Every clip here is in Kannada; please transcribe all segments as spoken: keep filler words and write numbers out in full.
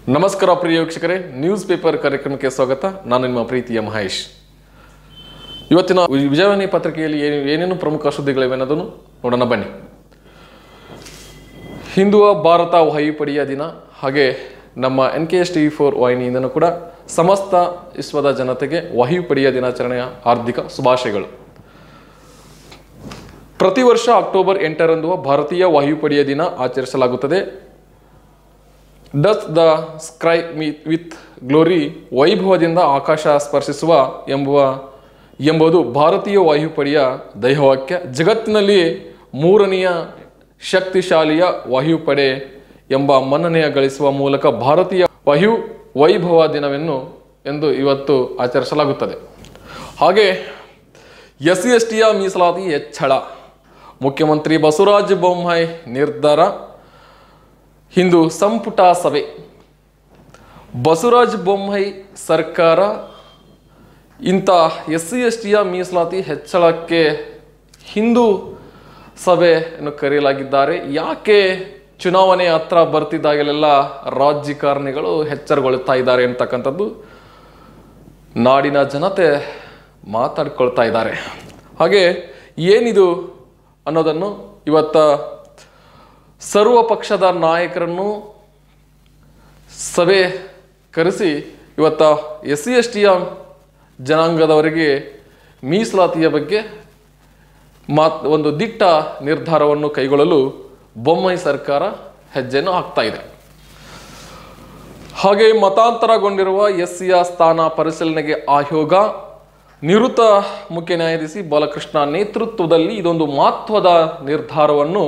ನಮಸ್ಕಾರ ಪ್ರಿಯ ವೀಕ್ಷಕರೇ, ನ್ಯೂಸ್ ಪೇಪರ್ ಕಾರ್ಯಕ್ರಮಕ್ಕೆ ಸ್ವಾಗತ. ನಾನು ನಿಮ್ಮ ಪ್ರೀತಿಯ ಮಹೇಶ್. ಇವತ್ತಿನ ವಿಜಯವಾಣಿ ಪತ್ರಿಕೆಯಲ್ಲಿ ಏನೇನು ಪ್ರಮುಖ ಸುದ್ದಿಗಳಿವೆ ಅನ್ನೋದನ್ನು ನೋಡೋಣ ಬನ್ನಿ. ಹಿಂದೂ ಭಾರತ ವಾಯುಪಡೆಯ ದಿನ, ಹಾಗೆ ನಮ್ಮ N K S T V four ವಾಹಿನಿಯಿಂದನೂ ಕೂಡ ಸಮಸ್ತ ವಿಶ್ವದ ಜನತೆಗೆ ವಾಯುಪಡೆಯ ದಿನಾಚರಣೆಯ ಹಾರ್ದಿಕ ಶುಭಾಶಯಗಳು. ಪ್ರತಿ ವರ್ಷ ಅಕ್ಟೋಬರ್ ಎಂಟರಂದು ಭಾರತೀಯ ವಾಯುಪಡೆಯ ದಿನ ಆಚರಿಸಲಾಗುತ್ತದೆ. Touch the sky with glory, ವೈಭವದಿಂದ ಆಕಾಶ ಸ್ಪರ್ಶಿಸುವ ಎಂಬುವ ಎಂಬುದು ಭಾರತೀಯ ವಾಯುಪಡೆಯ ಧ್ಯೇಯವಾಕ್ಯ. ಜಗತ್ತಿನಲ್ಲಿ ಮೂರನೆಯ ಶಕ್ತಿಶಾಲಿಯ ವಾಯುಪಡೆ ಎಂಬ ಮನ್ನಣೆಯ ಗಳಿಸುವ ಮೂಲಕ ಭಾರತೀಯ ವಾಯು ವೈಭವ ದಿನವನ್ನು ಎಂದು ಇವತ್ತು ಆಚರಿಸಲಾಗುತ್ತದೆ. ಹಾಗೆ ಎಸ್ ಸಿ ಎಸ್ ಟಿಯ ಮೀಸಲಾತಿ ಹೆಚ್ಚಳ, ಮುಖ್ಯಮಂತ್ರಿ ಬಸವರಾಜ ಬೊಮ್ಮಾಯಿ ನಿರ್ಧಾರ. ಹಿಂದೂ ಸಂಪುಟ ಸಭೆ, ಬಸವರಾಜ ಬೊಮ್ಮಾಯಿ ಸರ್ಕಾರ ಇಂಥ ಎಸ್ ಸಿ ಎಸ್ ಟಿಯ ಮೀಸಲಾತಿ ಹೆಚ್ಚಳಕ್ಕೆ ಹಿಂದೂ ಸಭೆಯನ್ನು ಕರೆಯಲಾಗಿದ್ದಾರೆ. ಯಾಕೆ ಚುನಾವಣೆ ಹತ್ರ ಬರ್ತಿದ್ದಾಗಲೆಲ್ಲ ರಾಜಕಾರಣಿಗಳು ಎಚ್ಚರಗೊಳ್ತಾ ಇದ್ದಾರೆ ಅಂತಕ್ಕಂಥದ್ದು ನಾಡಿನ ಜನತೆ ಮಾತಾಡ್ಕೊಳ್ತಾ ಇದ್ದಾರೆ. ಹಾಗೆ ಏನಿದು ಅನ್ನೋದನ್ನು ಇವತ್ತ ಸರ್ವ ಪಕ್ಷದ ನಾಯಕರನ್ನು ಸಭೆ ಕರೆಸಿ ಇವತ್ತ ಎಸ್ ಸಿ ಎಸ್ ಟಿಯ ಜನಾಂಗದವರಿಗೆ ಮೀಸಲಾತಿಯ ಬಗ್ಗೆ ಮಾತ್ ಒಂದು ದಿಟ್ಟ ನಿರ್ಧಾರವನ್ನು ಕೈಗೊಳ್ಳಲು ಬೊಮ್ಮಾಯಿ ಸರ್ಕಾರ ಹೆಜ್ಜೆಯನ್ನು ಹಾಕ್ತಾ ಇದೆ. ಹಾಗೆ ಮತಾಂತರಗೊಂಡಿರುವ ಎಸ್ ಸಿಯ ಸ್ಥಾನ ಪರಿಶೀಲನೆಗೆ ಆಯೋಗ, ನಿವೃತ್ತ ಮುಖ್ಯ ನ್ಯಾಯಾಧೀಶಿ ಬಾಲಕೃಷ್ಣ ನೇತೃತ್ವದಲ್ಲಿ ಇದೊಂದು ಮಹತ್ವದ ನಿರ್ಧಾರವನ್ನು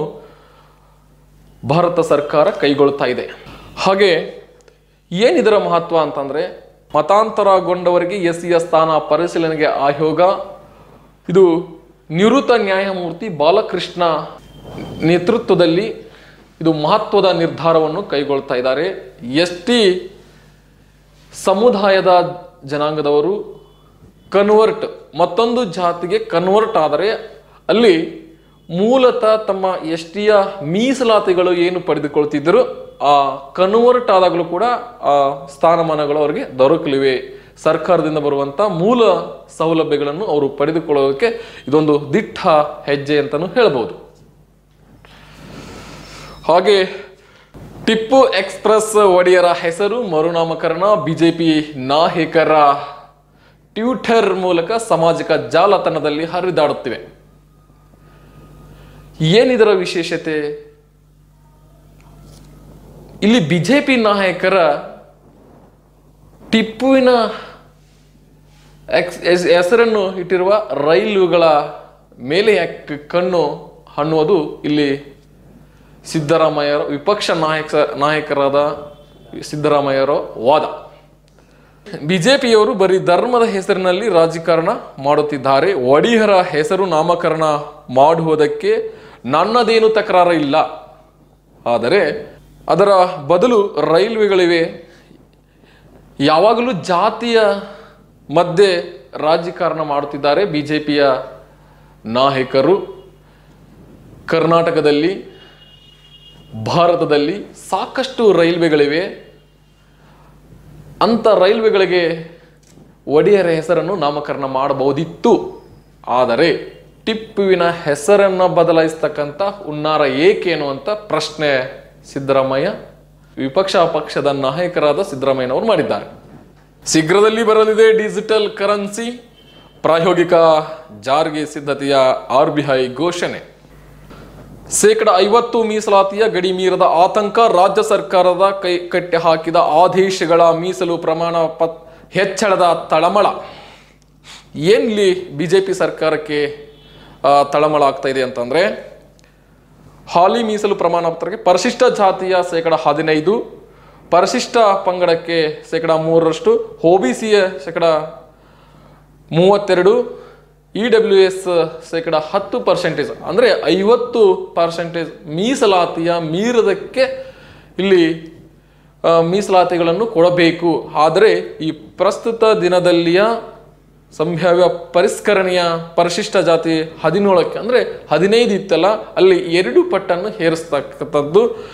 ಭಾರತ ಸರ್ಕಾರ ಕೈಗೊಳ್ತಾ ಇದೆ. ಹಾಗೆ ಏನಿದರ ಮಹತ್ವ ಅಂತಂದರೆ, ಮತಾಂತರಗೊಂಡವರಿಗೆ ಎಸ್ ಸಿಯ ಸ್ಥಾನ ಪರಿಶೀಲನೆಗೆ ಆಯೋಗ, ಇದು ನಿವೃತ್ತ ನ್ಯಾಯಮೂರ್ತಿ ಬಾಲಕೃಷ್ಣ ನೇತೃತ್ವದಲ್ಲಿ ಇದು ಮಹತ್ವದ ನಿರ್ಧಾರವನ್ನು ಕೈಗೊಳ್ತಾ ಇದ್ದಾರೆ. ಎಸ್ ಟಿ ಸಮುದಾಯದ ಜನಾಂಗದವರು ಕನ್ವರ್ಟ್ ಮತ್ತೊಂದು ಜಾತಿಗೆ ಕನ್ವರ್ಟ್ ಆದರೆ ಅಲ್ಲಿ ಮೂಲತಃ ತಮ್ಮ ಎಸ್ ಟಿಯ ಮೀಸಲಾತಿಗಳು ಏನು ಪಡೆದುಕೊಳ್ತಿದ್ದರು, ಆ ಕನ್ವರ್ಟ್ ಆದಾಗಲೂ ಕೂಡ ಆ ಸ್ಥಾನಮಾನಗಳು ಅವರಿಗೆ ದೊರಕಲಿವೆ. ಸರ್ಕಾರದಿಂದ ಬರುವಂಥ ಮೂಲ ಸೌಲಭ್ಯಗಳನ್ನು ಅವರು ಪಡೆದುಕೊಳ್ಳೋದಕ್ಕೆ ಇದೊಂದು ದಿಟ್ಟ ಹೆಜ್ಜೆ ಅಂತಲೂ ಹೇಳ್ಬೋದು. ಹಾಗೆ ಟಿಪ್ಪು ಎಕ್ಸ್ಪ್ರೆಸ್ ಒಡೆಯರ ಹೆಸರು ಮರುನಾಮಕರಣ, ಬಿಜೆಪಿ ನಾಯಕರ ಟ್ವಿಟರ್ ಮೂಲಕ ಸಾಮಾಜಿಕ ಜಾಲತಾಣದಲ್ಲಿ ಹರಿದಾಡುತ್ತಿವೆ. ಏನಿದರ ವಿಶೇಷತೆ? ಇಲ್ಲಿ ಬಿಜೆಪಿ ನಾಯಕರ ಟಿಪ್ಪುವಿನ ಹೆಸರನ್ನು ಇಟ್ಟಿರುವ ರೈಲುಗಳ ಮೇಲೆ ಯಾಕೆ ಕಣ್ಣು ಅನ್ನುವುದು ಇಲ್ಲಿ ಸಿದ್ದರಾಮಯ್ಯರ ವಿಪಕ್ಷ ನಾಯಕ ನಾಯಕರಾದ ಸಿದ್ದರಾಮಯ್ಯರ ವಾದ. ಬಿಜೆಪಿಯವರು ಬರೀ ಧರ್ಮದ ಹೆಸರಿನಲ್ಲಿ ರಾಜಕಾರಣ ಮಾಡುತ್ತಿದ್ದಾರೆ. ಒಡೆಯರ ಹೆಸರು ನಾಮಕರಣ ಮಾಡುವುದಕ್ಕೆ ನನ್ನದೇನು ತಕರಾರು ಇಲ್ಲ, ಆದರೆ ಅದರ ಬದಲು ರೈಲ್ವೆಗಳಿವೆ. ಯಾವಾಗಲೂ ಜಾತಿಯ ಮಧ್ಯೆ ರಾಜಕಾರಣ ಮಾಡುತ್ತಿದ್ದಾರೆ ಬಿಜೆಪಿಯ ನಾಯಕರು. ಕರ್ನಾಟಕದಲ್ಲಿ, ಭಾರತದಲ್ಲಿ ಸಾಕಷ್ಟು ರೈಲ್ವೆಗಳಿವೆ. ಅಂಥ ರೈಲ್ವೆಗಳಿಗೆ ಒಡೆಯರ ಹೆಸರನ್ನು ನಾಮಕರಣ ಮಾಡಬಹುದಿತ್ತು. ಆದರೆ ಟಿಪ್ಪುವಿನ ಹೆಸರನ್ನು ಬದಲಾಯಿಸ್ತಕ್ಕಂಥ ಹುನ್ನಾರ ಏಕೆ ಅನ್ನುವಂಥ ಪ್ರಶ್ನೆ ಸಿದ್ದರಾಮಯ್ಯ ವಿಪಕ್ಷ ಪಕ್ಷದ ನಾಯಕರಾದ ಸಿದ್ದರಾಮಯ್ಯನವರು ಮಾಡಿದ್ದಾರೆ. ಶೀಘ್ರದಲ್ಲಿ ಬರಲಿದೆ ಡಿಜಿಟಲ್ ಕರೆನ್ಸಿ, ಪ್ರಾಯೋಗಿಕ ಜಾರಿಗೆ ಸಿದ್ಧತೆಯ ಆರ್ ಬಿ ಐ ಘೋಷಣೆ. ಶೇಕಡ ಐವತ್ತು ಮೀಸಲಾತಿಯ ಗಡಿ ಮೀರದ ಆತಂಕ, ರಾಜ್ಯ ಸರ್ಕಾರದ ಕೈ ಕಟ್ಟಿ ಹಾಕಿದ ಆದೇಶಗಳ ಮೀಸಲು ಪ್ರಮಾಣ ಪತ್ ಹೆಚ್ಚಳದ ತಳಮಳ. ಏನ್ಲಿ ಬಿಜೆಪಿ ಸರ್ಕಾರಕ್ಕೆ ತಳಮಳ ಆಗ್ತಾ ಇದೆ ಅಂತಂದ್ರೆ, ಹಾಲಿ ಮೀಸಲು ಪ್ರಮಾಣ ಪತ್ರಕ್ಕೆ ಪರಿಶಿಷ್ಟ ಜಾತಿಯ ಶೇಕಡ ಹದಿನೈದು, ಪರಿಶಿಷ್ಟ ಪಂಗಡಕ್ಕೆ ಶೇಕಡ ಮೂರರಷ್ಟು, ಒ ಬಿ ಸಿಯ ಶೇಕಡ ಮೂವತ್ತೆರಡು, ಇ ಡಬ್ಲ್ಯೂ ಎಸ್ ಶೇಕಡ ಹತ್ತು ಪರ್ಸೆಂಟೇಜ್ ಅಂದರೆ ಐವತ್ತು ಪರ್ಸೆಂಟೇಜ್ ಮೀಸಲಾತಿಯ ಮೀರದಕ್ಕೆ ಇಲ್ಲಿ ಮೀಸಲಾತಿಗಳನ್ನು ಕೊಡಬೇಕು. ಆದರೆ ಈ ಪ್ರಸ್ತುತ ದಿನದಲ್ಲಿಯ ಸಂಭಾವ್ಯ ಪರಿಷ್ಕರಣೆಯ ಪರಿಶಿಷ್ಟ ಜಾತಿ ಹದಿನೇಳಕ್ಕೆ ಅಂದರೆ ಹದಿನೈದು ಇತ್ತಲ್ಲ, ಅಲ್ಲಿ ಎರಡು ಪಟ್ಟನ್ನು ಹೇರಿಸ್ತಕ್ಕಂಥದ್ದು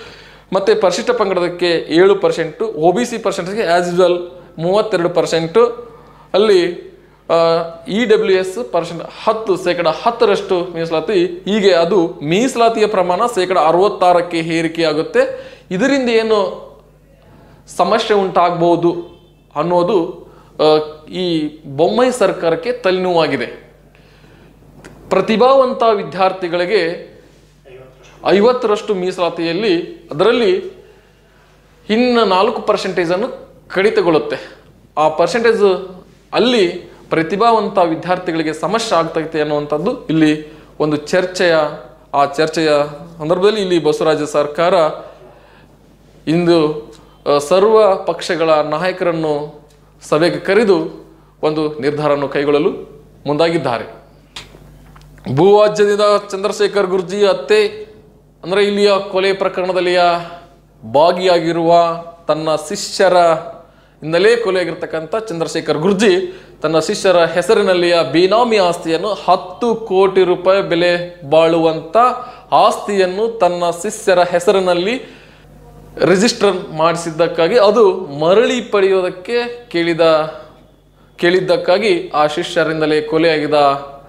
ಮತ್ತು ಪರಿಶಿಷ್ಟ ಪಂಗಡಕ್ಕೆ ಏಳು ಪರ್ಸೆಂಟು, ಒ ಬಿ ಸಿ ಪರ್ಸೆಂಟೇಜ್ಗೆ ಆ್ಯಸ್ ಯೂಸ್ವಲ್ ಮೂವತ್ತೆರಡು ಪರ್ಸೆಂಟು, ಅಲ್ಲಿ ಇ ಡಬ್ಲ್ಯೂ ಎಸ್ ಪರ್ಸೆಂಟ್ ಹತ್ತು ಶೇಕಡ ಹತ್ತರಷ್ಟು ಮೀಸಲಾತಿ. ಹೀಗೆ ಅದು ಮೀಸಲಾತಿಯ ಪ್ರಮಾಣ ಶೇಕಡ ಅರವತ್ತಾರಕ್ಕೆ ಏರಿಕೆಯಾಗುತ್ತೆ. ಇದರಿಂದ ಏನು ಸಮಸ್ಯೆ ಉಂಟಾಗಬಹುದು ಅನ್ನೋದು ಈ ಬೊಮ್ಮಾಯಿ ಸರ್ಕಾರಕ್ಕೆ ತಲೆನೋವಾಗಿದೆ. ಪ್ರತಿಭಾವಂತ ವಿದ್ಯಾರ್ಥಿಗಳಿಗೆ ಐವತ್ತರಷ್ಟು ಮೀಸಲಾತಿಯಲ್ಲಿ ಅದರಲ್ಲಿ ಇನ್ನು ನಾಲ್ಕು ಪರ್ಸೆಂಟೇಜನ್ನು ಕಡಿತಗೊಳ್ಳುತ್ತೆ. ಆ ಪರ್ಸೆಂಟೇಜ್ ಅಲ್ಲಿ ಪ್ರತಿಭಾವಂತ ವಿದ್ಯಾರ್ಥಿಗಳಿಗೆ ಸಮಸ್ಯೆ ಆಗ್ತೈತೆ ಅನ್ನುವಂಥದ್ದು ಇಲ್ಲಿ ಒಂದು ಚರ್ಚೆಯ ಆ ಚರ್ಚೆಯ ಸಂದರ್ಭದಲ್ಲಿ ಇಲ್ಲಿ ಬಸವರಾಜ ಸರ್ಕಾರ ಇಂದು ಸರ್ವ ಪಕ್ಷಗಳ ನಾಯಕರನ್ನು ಸಭೆಗೆ ಕರೆದು ಒಂದು ನಿರ್ಧಾರವನ್ನು ಕೈಗೊಳ್ಳಲು ಮುಂದಾಗಿದ್ದಾರೆ. ಭೂವಾಜ್ಯದಿಂದ ಚಂದ್ರಶೇಖರ್ ಗುರ್ಜಿ ಹತ್ಯೆ ಅಂದರೆ ಇಲ್ಲಿಯ ಕೊಲೆ ಪ್ರಕರಣದಲ್ಲಿಯ ಭಾಗಿಯಾಗಿರುವ ತನ್ನ ಶಿಷ್ಯರ ಇಂದಲೇ ಕೊಲೆಯಾಗಿರ್ತಕ್ಕಂಥ ಚಂದ್ರಶೇಖರ್ ಗುರ್ಜಿ ತನ್ನ ಶಿಷ್ಯರ ಹೆಸರಿನಲ್ಲಿಯ ಬೇನಾಮಿ ಆಸ್ತಿಯನ್ನು ಹತ್ತು ಕೋಟಿ ರೂಪಾಯಿ ಬೆಲೆ ಬಾಳುವಂಥ ಆಸ್ತಿಯನ್ನು ತನ್ನ ಶಿಷ್ಯರ ಹೆಸರಿನಲ್ಲಿ ರಿಜಿಸ್ಟರ್ ಮಾಡಿಸಿದ್ದಕ್ಕಾಗಿ ಅದು ಮರಳಿ ಪಡೆಯೋದಕ್ಕೆ ಕೇಳಿದ ಕೇಳಿದ್ದಕ್ಕಾಗಿ ಆ ಶಿಷ್ಯರಿಂದಲೇ ಕೊಲೆಯಾಗಿದ್ದ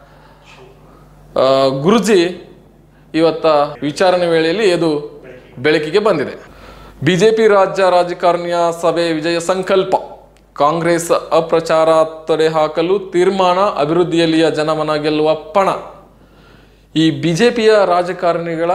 ಗುರುಜಿ ಇವತ್ತ ವಿಚಾರಣೆ ವೇಳೆಯಲ್ಲಿ ಅದು ಬೆಳಕಿಗೆ ಬಂದಿದೆ. ಬಿಜೆಪಿ ರಾಜ್ಯ ರಾಜಕಾರಣಿಯ ಸಭೆ ವಿಜಯ ಸಂಕಲ್ಪ, ಕಾಂಗ್ರೆಸ್ ಅಪ್ರಚಾರ ತೊಡೆ ಹಾಕಲು ತೀರ್ಮಾನ, ಅಭಿವೃದ್ಧಿಯಲ್ಲಿಯ ಜನಮನ ಗೆಲ್ಲುವ ಪಣ. ಈ ಬಿಜೆಪಿಯ ರಾಜಕಾರಣಿಗಳ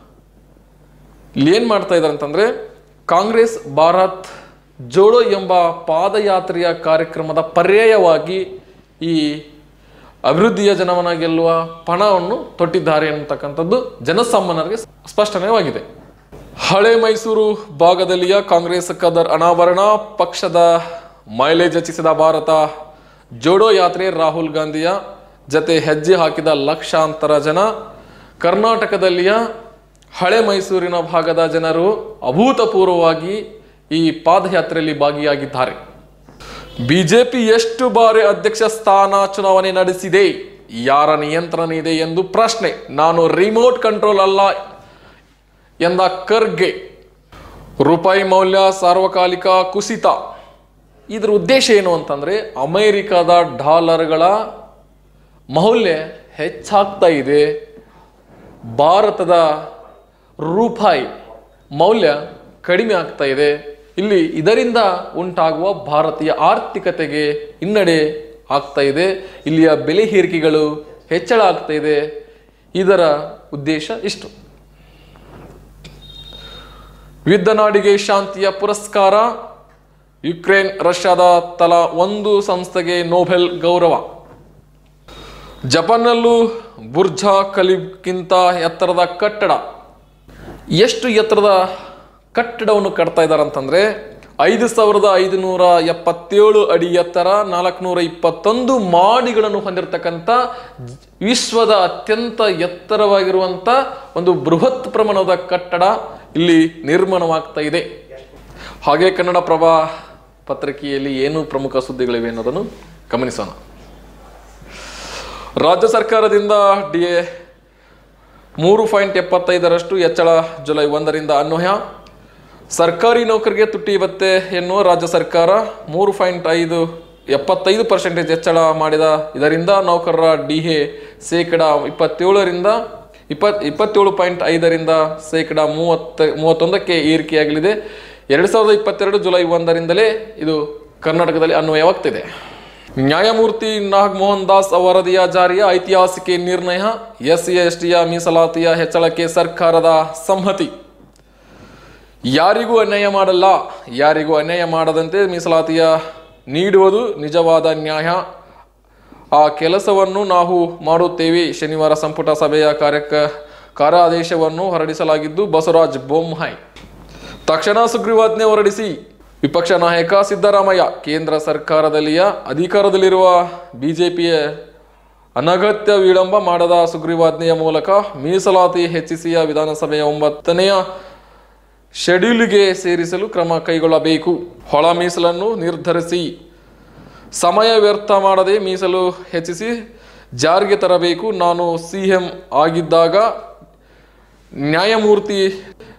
ಏನ್ ಮಾಡ್ತಾ ಇದ್ದಾರೆ ಅಂತಂದ್ರೆ, ಕಾಂಗ್ರೆಸ್ ಭಾರತ್ ಜೋಡೋ ಎಂಬ ಪಾದಯಾತ್ರೆಯ ಕಾರ್ಯಕ್ರಮದ ಪರ್ಯಾಯವಾಗಿ ಈ ಅಭಿವೃದ್ಧಿಯ ಜನಮನ ಗೆಲ್ಲುವ ಪಣವನ್ನು ತೊಟ್ಟಿದ್ದಾರೆ ಅನ್ನತಕ್ಕಂಥದ್ದು ಜನಸಾಮಾನ್ಯರಿಗೆ ಸ್ಪಷ್ಟನೆಯಾಗಿದೆ. ಹಳೆ ಮೈಸೂರು ಭಾಗದಲ್ಲಿಯ ಕಾಂಗ್ರೆಸ್ ಕದರ್ ಅನಾವರಣ, ಪಕ್ಷದ ಮೈಲೇಜ್ ಹೆಚ್ಚಿಸಿದ ಭಾರತ ಜೋಡೋ ಯಾತ್ರೆ, ರಾಹುಲ್ ಗಾಂಧಿಯ ಜತೆ ಹೆಜ್ಜೆ ಹಾಕಿದ ಲಕ್ಷಾಂತರ ಜನ. ಕರ್ನಾಟಕದಲ್ಲಿಯ ಹಳೆ ಮೈಸೂರಿನ ಭಾಗದ ಜನರು ಅಭೂತಪೂರ್ವವಾಗಿ ಈ ಪಾದಯಾತ್ರೆಯಲ್ಲಿ ಭಾಗಿಯಾಗಿದ್ದಾರೆ. ಬಿಜೆಪಿ ಎಷ್ಟು ಬಾರಿ ಅಧ್ಯಕ್ಷ ಸ್ಥಾನ ಚುನಾವಣೆ ನಡೆಸಿದೆ, ಯಾರ ನಿಯಂತ್ರಣ ಇದೆ ಎಂದು ಪ್ರಶ್ನೆ. ನಾನು ರಿಮೋಟ್ ಕಂಟ್ರೋಲ್ ಅಲ್ಲ ಎಂದ ಖರ್ಗೆ. ರೂಪಾಯಿ ಮೌಲ್ಯ ಸಾರ್ವಕಾಲಿಕ ಕುಸಿತ. ಇದರ ಉದ್ದೇಶ ಏನು ಅಂತಂದ್ರೆ, ಅಮೆರಿಕದ ಡಾಲರ್ಗಳ ಮೌಲ್ಯ ಹೆಚ್ಚಾಗ್ತಾ ಇದೆ, ಭಾರತದ ರೂಪಾಯಿ ಮೌಲ್ಯ ಕಡಿಮೆ ಆಗ್ತಾ ಇದೆ. ಇಲ್ಲಿ ಇದರಿಂದ ಉಂಟಾಗುವ ಭಾರತೀಯ ಆರ್ಥಿಕತೆಗೆ ಹಿನ್ನಡೆ ಆಗ್ತಾ ಇದೆ, ಇಲ್ಲಿಯ ಬೆಲೆ ಏರಿಕೆಗಳು ಹೆಚ್ಚಳ ಆಗ್ತಾ ಇದೆ. ಇದರ ಉದ್ದೇಶ ಇಷ್ಟು. ಯುದ್ಧ ನಾಡಿಗೆ ಶಾಂತಿಯ ಪುರಸ್ಕಾರ, ಯುಕ್ರೇನ್ ರಷ್ಯಾದ ತಲಾ ಒಂದು ಸಂಸ್ಥೆಗೆ ನೊಬೆಲ್ ಗೌರವ. ಜಪಾನ್ನಲ್ಲೂ ಬುರ್ಜ್ ಖಲೀಫ್ಗಿಂತ ಎತ್ತರದ ಕಟ್ಟಡ. ಎಷ್ಟು ಎತ್ತರದ ಕಟ್ಟಡವನ್ನು ಕಟ್ತಾ ಇದ್ದಾರೆ ಅಂತಂದ್ರೆ, ಐದು ಸಾವಿರದ ಐದುನೂರ ಎಪ್ಪತ್ತೇಳು ಅಡಿ ಎತ್ತರ, ನಾಲ್ಕುನೂರ ಇಪ್ಪತ್ತೊಂದು ಮಾಡಿಗಳನ್ನು ಹೊಂದಿರತಕ್ಕಂಥ ವಿಶ್ವದ ಅತ್ಯಂತ ಎತ್ತರವಾಗಿರುವಂಥ ಒಂದು ಬೃಹತ್ ಪ್ರಮಾಣದ ಕಟ್ಟಡ ಇಲ್ಲಿ ನಿರ್ಮಾಣವಾಗ್ತಾ ಇದೆ. ಹಾಗೆ ಕನ್ನಡ ಪ್ರಭ ಪತ್ರಿಕೆಯಲ್ಲಿ ಏನು ಪ್ರಮುಖ ಸುದ್ದಿಗಳಿವೆ ಅನ್ನೋದನ್ನು ಗಮನಿಸೋಣ. ರಾಜ್ಯ ಸರ್ಕಾರದಿಂದ ಡಿ ಎ ಮೂರು ಪಾಯಿಂಟ್ ಎಪ್ಪತ್ತೈದರಷ್ಟು ಹೆಚ್ಚಳ ಜುಲೈ ಒಂದರಿಂದ ಅನ್ವಯ. ಸರ್ಕಾರಿ ನೌಕರಿಗೆ ತುಟ್ಟಿ ಭತ್ಯೆ ಎನ್ನುವ ರಾಜ್ಯ ಸರ್ಕಾರ ಮೂರು ಪಾಯಿಂಟ್ ಐದು ಎಪ್ಪತ್ತೈದು ಪರ್ಸೆಂಟೇಜ್ ಹೆಚ್ಚಳ ಮಾಡಿದ. ಇದರಿಂದ ನೌಕರರ ಡಿ ಎ ಶೇಕಡ ಇಪ್ಪತ್ತೇಳರಿಂದ ಇಪ್ಪತ್ ಇಪ್ಪತ್ತೇಳು ಪಾಯಿಂಟ್ ಐದರಿಂದ ಶೇಕಡ ಮೂವತ್ತ ಮೂವತ್ತೊಂದಕ್ಕೆ ಏರಿಕೆಯಾಗಲಿದೆ. ಎರಡು ಸಾವಿರದ ಇಪ್ಪತ್ತೆರಡು ಜುಲೈ ಒಂದರಿಂದಲೇ ಇದು ಕರ್ನಾಟಕದಲ್ಲಿ ಅನ್ವಯವಾಗ್ತಿದೆ. ನ್ಯಾಯಮೂರ್ತಿ ನಾಗಮೋಹನ್ ದಾಸ್ ವರದಿಯ ಜಾರಿಯ ಐತಿಹಾಸಿಕ ನಿರ್ಣಯ, ಎಸ್ ಸಿ ಎಸ್ ಟಿಯ ಮೀಸಲಾತಿಯ ಹೆಚ್ಚಳಕ್ಕೆ ಸರ್ಕಾರದ ಸಮ್ಮತಿ. ಯಾರಿಗೂ ಅನ್ಯಾಯ ಮಾಡಲ್ಲ, ಯಾರಿಗೂ ಅನ್ಯಾಯ ಮಾಡದಂತೆ ಮೀಸಲಾತಿಯ ನೀಡುವುದು ನಿಜವಾದ ನ್ಯಾಯ. ಆ ಕೆಲಸವನ್ನು ನಾವು ಮಾಡುತ್ತೇವೆ. ಶನಿವಾರ ಸಂಪುಟ ಸಭೆಯ ಕಾರ್ಯಕ ಕಾರ್ಯಾದೇಶವನ್ನು ಹೊರಡಿಸಲಾಗಿದ್ದು, ಬಸವರಾಜ ಬೊಮ್ಮಾಯಿ ತಕ್ಷಣ ಸುಗ್ರೀವಾಜ್ಞೆ ಹೊರಡಿಸಿ. ವಿಪಕ್ಷ ನಾಯಕ ಸಿದ್ದರಾಮಯ್ಯ, ಕೇಂದ್ರ ಸರ್ಕಾರದಲ್ಲಿಯ ಅಧಿಕಾರದಲ್ಲಿರುವ ಬಿಜೆಪಿಯ ಅನಗತ್ಯ ವಿಳಂಬ ಮಾಡದ ಸುಗ್ರೀವಾಜ್ಞೆಯ ಮೂಲಕ ಮೀಸಲಾತಿ ಹೆಚ್ಚಿಸಿಯ ವಿಧಾನಸಭೆಯ ಒಂಬತ್ತನೆಯ ಶೆಡ್ಯೂಲ್ಗೆ ಸೇರಿಸಲು ಕ್ರಮ ಕೈಗೊಳ್ಳಬೇಕು. ಒಳ ಮೀಸಲನ್ನು ನಿರ್ಧರಿಸಿ ಸಮಯ ವ್ಯರ್ಥ ಮಾಡದೆ ಮೀಸಲು ಹೆಚ್ಚಿಸಿ ಜಾರಿಗೆ ತರಬೇಕು. ನಾನು ಸಿ ಎಂ ಆಗಿದ್ದಾಗ ನ್ಯಾಯಮೂರ್ತಿ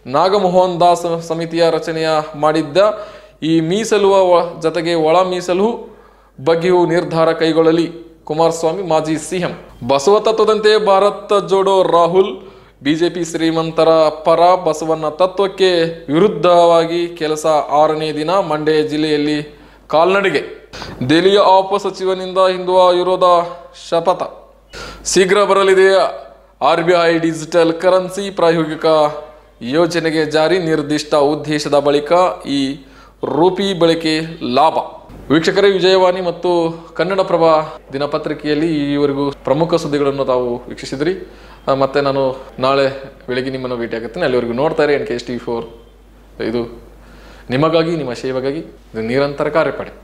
ನಾಗಮೋಹನ್ ದಾಸ್ ಸಮಿತಿಯ ರಚನೆಯ ಮಾಡಿದ್ದ ಈ ಮೀಸಲುವ ಜೊತೆಗೆ ಒಳ ಮೀಸಲು ಬಗ್ಗೆಯೂ ನಿರ್ಧಾರ ಕೈಗೊಳ್ಳಲಿ ಕುಮಾರಸ್ವಾಮಿ ಮಾಜಿ ಸಿಎಂ. ಬಸವ ತತ್ವದಂತೆ ಭಾರತ ಜೋಡೋ ರಾಹುಲ್ ಬಿಜೆಪಿ ಶ್ರೀಮಂತರ ಪರ, ಬಸವಣ್ಣ ತತ್ವಕ್ಕೆ ವಿರುದ್ಧವಾಗಿ ಕೆಲಸ. ಆರನೇ ದಿನ ಮಂಡ್ಯ ಜಿಲ್ಲೆಯಲ್ಲಿ ಕಾಲ್ನಡಿಗೆ. ದೆಹಲಿಯ ಆಪ ಸಚಿವನಿಂದ ಹಿಂದುತ್ವ ವಿರೋಧ ಶಪಥ. ಶೀಘ್ರ ಬರಲಿದೆ R B I digital currency ಪ್ರಾಯೋಗಿಕ ಯೋಜನೆಗೆ ಜಾರಿ. ನಿರ್ದಿಷ್ಟ ಉದ್ದೇಶದ ಬಳಿಕ ಈ ರೂಪಿ ಬಳಕೆ ಲಾಭ. ವೀಕ್ಷಕರೇ, ವಿಜಯವಾಣಿ ಮತ್ತು ಕನ್ನಡಪ್ರಭ ದಿನಪತ್ರಿಕೆಯಲ್ಲಿ ಈವರೆಗೂ ಪ್ರಮುಖ ಸುದ್ದಿಗಳನ್ನು ತಾವು ವೀಕ್ಷಿಸಿದ್ರಿ. ಮತ್ತೆ ನಾನು ನಾಳೆ ಬೆಳಗ್ಗೆ ನಿಮ್ಮನ್ನು ಭೇಟಿಯಾಗುತ್ತೇನೆ. ಅಲ್ಲಿವರೆಗೂ ನೋಡ್ತಾರೆ N K S T four. ಇದು ನಿಮಗಾಗಿ, ನಿಮ್ಮ ಸೇವೆಗಾಗಿ, ಇದು ನಿರಂತರ ಕಾರ್ಯಪಡೆ.